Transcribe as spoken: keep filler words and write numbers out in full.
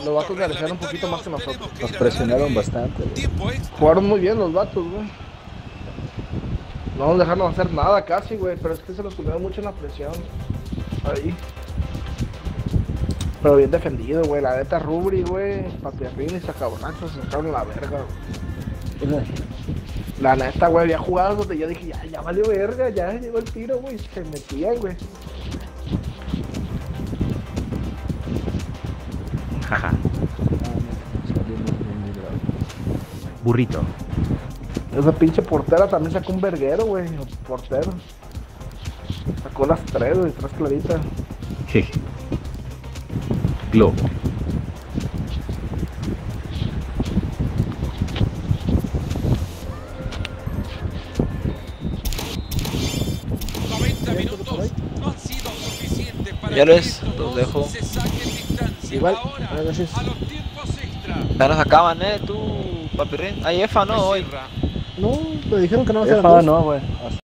los vatos merecieron un poquito más que nosotros. Nos presionaron bastante, güey. Jugaron muy bien los vatos, güey. No nos dejaron hacer nada casi, güey, pero es que se nos tuvieron mucho en la presión. Ahí. Pero bien defendido, güey. La neta Rubri, güey. Papierrín y Sacaborrachos se sacaron la verga, güey. La neta, güey, había jugadas donde yo dije, ya, ya valió verga, ya llegó el tiro, güey. Se metían, güey. Jaja. Burrito. Esa pinche portera también sacó un verguero, güey. El portero. Sacó las tres, güey, tres claritas. Jeje. Globo. noventa minutos no han sido suficientes para Ya que les, estos los dos dejo. se saquen distancia. Igual, Ahora, gracias. a los tiempos extra. Ya nos acaban, eh, tú, Papirrín. Hay F A, no, hoy. Becerra. No, me dijeron que no va a ser Esa no, güey.